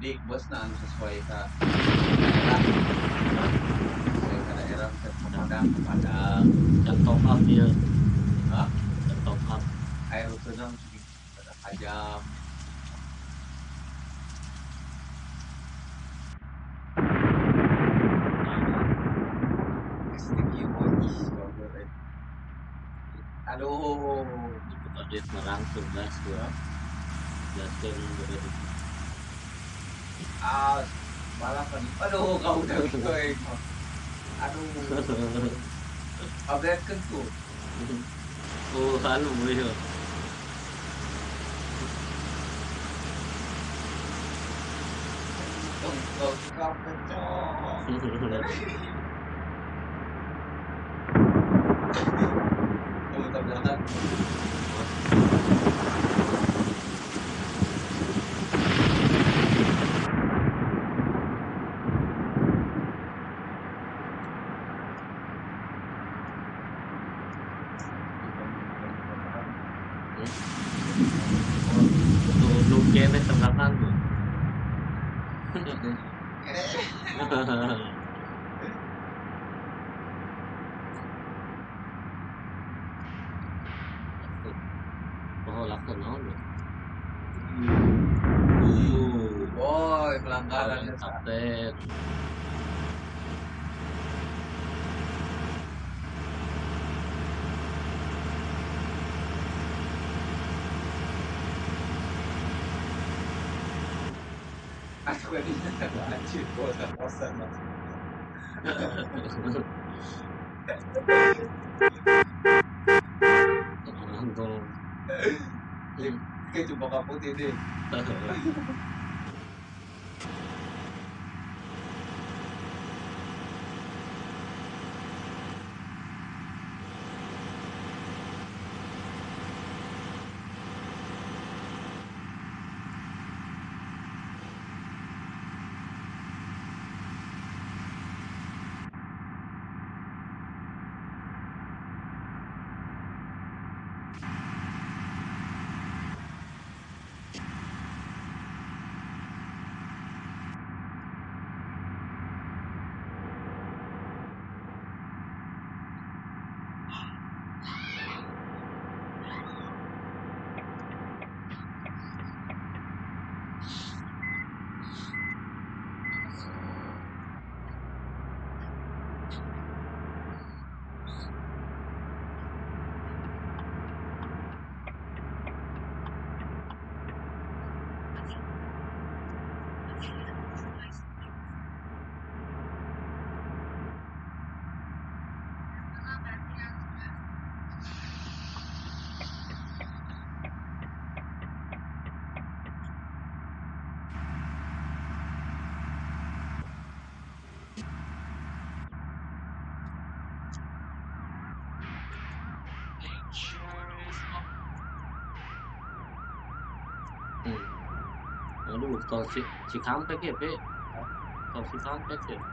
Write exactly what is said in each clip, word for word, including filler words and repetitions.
Di bos na ano sesuai ka daerah, Hah? sesuai ka daerah bisa ke Can Padang, ke Padang. can top up dia, Hah? can top up. Air rutenya segini berapa jam? Nah, S T Q ih bagus. Eh. Aduh. jemput Adit mah langsung gaskeun, Hah? gaskeun begitu. Ah, balapan. Aduh, kau udah gitu. Aduh, update kan tuh. Oh, anu ieu. Untung kau kapecok. Kamu tak belakang. Hah? Hmm? Nu nu keneh teu belakang mah. Laksud. Oh, laksud naon ya? Uh, Boy, boy pelanggaran and desa. kapten. Aku ini anjir, kosan-kosan langsung. Untung. Kayak coba kaput ini. Hmm. Aduh, tol Ci Cikampek ya, Pe? Tol Cikampek ya?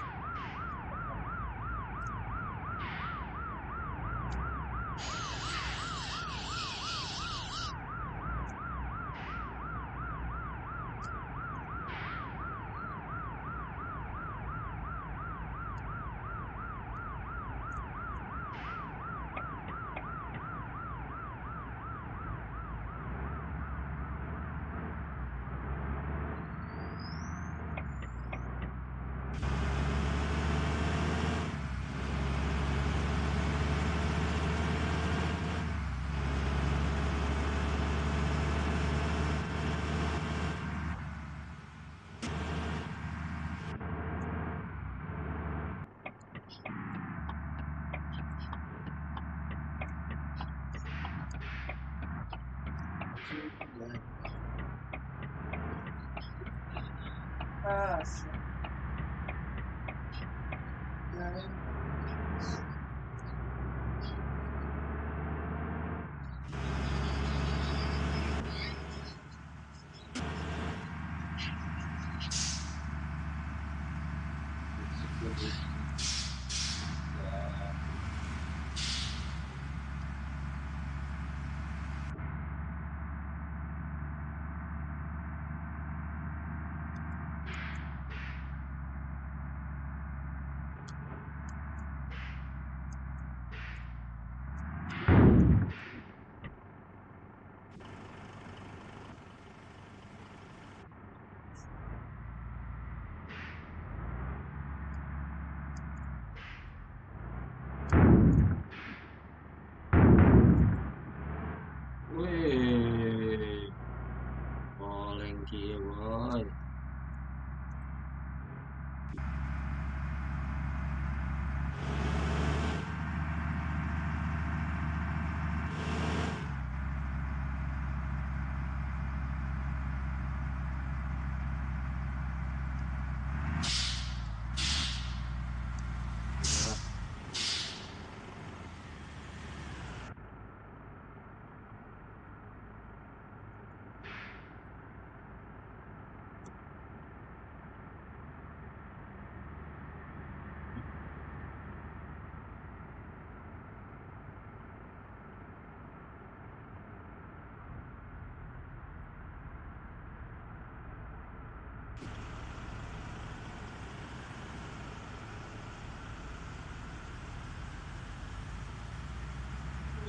Ah,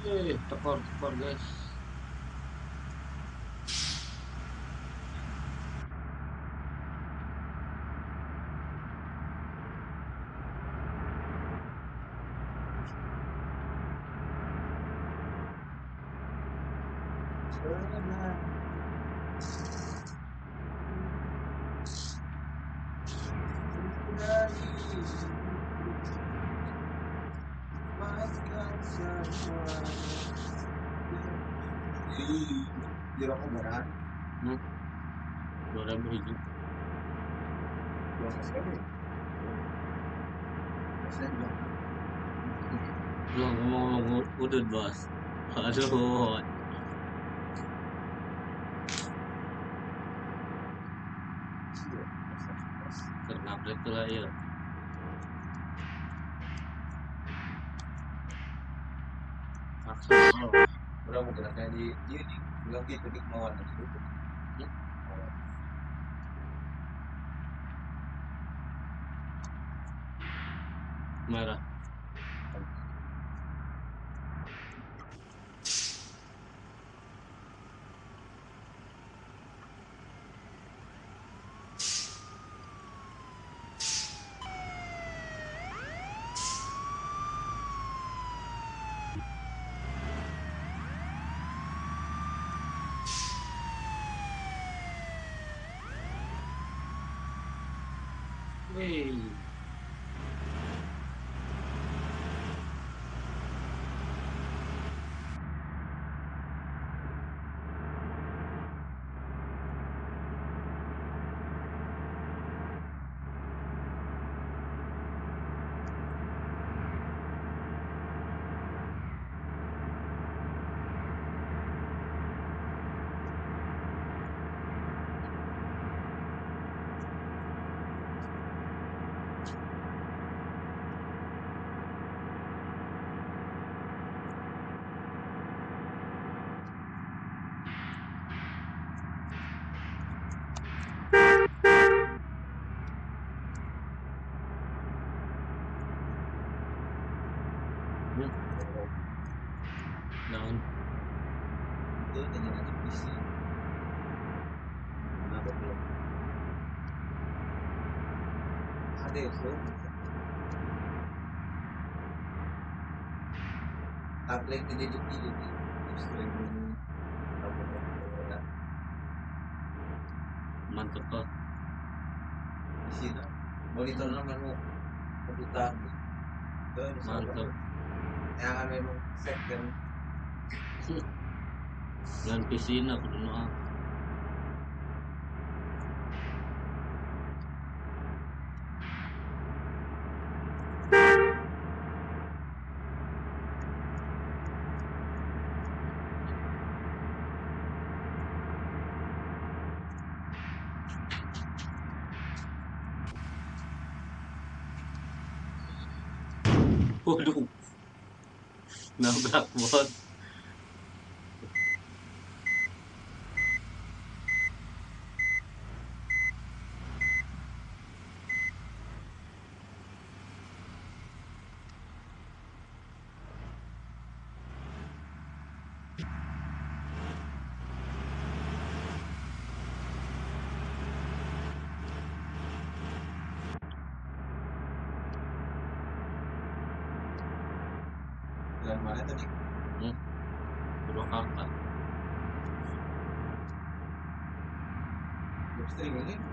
Eh, tekor tekor guys. Di rokok barat Hmm. Dua ribu hiji. dua sekali saya bilang Lu ngomong udut bos. Aduh. Kenapa itu lah ya? Maksudnya berapa gerakan di ini bilang gitu di kemauan itu merah. Wih. Hmm. Daun. itu dengan aja visi kenapa belum ada itu tablet jadi jadi jadi streaming Mantep kok. di sini monitornya memang kebutuhan itu Mantep. yang memang second Dan P C na kudu na. Waduh. Nabrak bos. yang mana tadi Hmm. Purwakarta. streaming ini